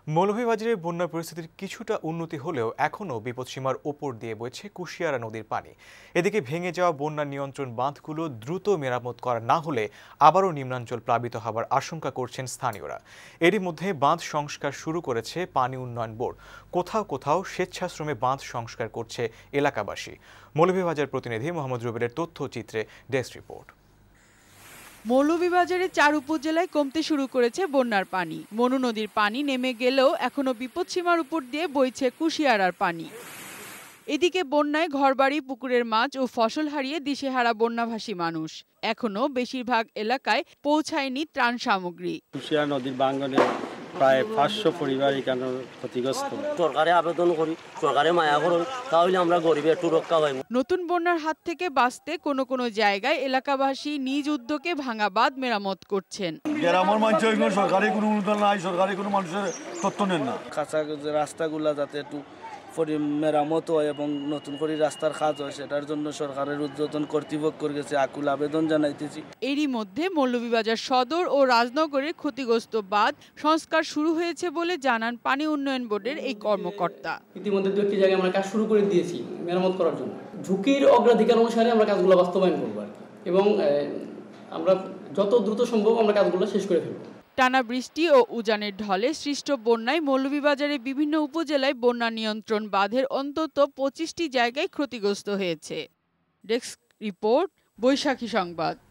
মৌলভীবাজারের বন্যা পরিস্থিতির কিছুটা উন্নতি হলেও এখনও বিপদসীমার ওপর দিয়ে বইছে কুশিয়ারা নদীর পানি। এদিকে ভেঙে যাওয়া বন্যা নিয়ন্ত্রণ বাঁধগুলো দ্রুত মেরামত করা না হলে আবারও নিম্নাঞ্চল প্লাবিত হবার আশঙ্কা করছেন স্থানীয়রা। এরই মধ্যে বাঁধ সংস্কার শুরু করেছে পানি উন্নয়ন বোর্ড। কোথাও কোথাও স্বেচ্ছাশ্রমে বাঁধ সংস্কার করছে এলাকাবাসী। মৌলভীবাজার প্রতিনিধি মোহাম্মদ রুবেলের তথ্যচিত্রে ডেস্ক রিপোর্ট। মৌলভীবাজারে ৪ উপজেলায় কমতে শুরু করেছে বন্যার পানি। মনু নদীর পানি নেমে গেলেও এখনো বিপদসীমার উপর দিয়ে বইছে কুশিয়ারার পানি। এদিকে বন্যায় ঘরবাড়ি, পুকুরের মাছ ও ফসল হারিয়ে দিশেহারা বন্যাভাসী মানুষ। এখনো বেশিরভাগ এলাকায় পৌঁছায়নি ত্রাণ সামগ্রী। কুশিয়ারা নদীর ভাঙনে প্রায় 500 পরিবার এখানে ক্ষতিগ্রস্ত। সরকারে আবেদন করি, সরকারে মায়া করুন, তাহলে আমরা গরিবের একটু রক্ষা পাই। নতুন বন্যার হাত থেকে বাঁচতে কোনো কোনো জায়গায় এলাকাবাসী নিজ উদ্যোগে ভাঙা বাঁধ মেরামত করছেন। গ্রামের মানুষ সরকারি কোনো অনুদান নাই, সরকারি কোনো মানুষের তথ্য নেন না। কাঁচা রাস্তাগুলা যাতে একটু মেরামত হয় এবং নতুন করে রাস্তার কাজ হয়, সেটার জন্য সরকারের ঊর্ধ্বতন কর্তৃপক্ষের কাছে আকুল আবেদন জানাইতেছি। এরই মধ্যে মৌলভীবাজার সদর ও রাজনগরের ক্ষতিগ্রস্ত বাঁধ সংস্কার শুরু হয়েছে বলে জানান পানি উন্নয়ন বোর্ডের এই কর্মকর্তা। ইতিমধ্যে 2টি জায়গায় আমরা কাজ শুরু করে দিয়েছি মেরামত করার জন্য। ঝুঁকির অগ্রাধিকার অনুসারে আমরা কাজগুলো বাস্তবায়ন করব এবং আমরা যত দ্রুত সম্ভব আমরা কাজগুলো শেষ করে ফেলব। টানা বৃষ্টি ও উজানের ঢলে সৃষ্ট বন্যায় মৌলভীবাজারের বিভিন্ন উপজেলায় বন্যা নিয়ন্ত্রণ বাঁধের অন্তত 25টি জায়গায় ক্ষতিগ্রস্ত হয়েছে। ডেস্ক রিপোর্ট, বৈশাখী সংবাদ।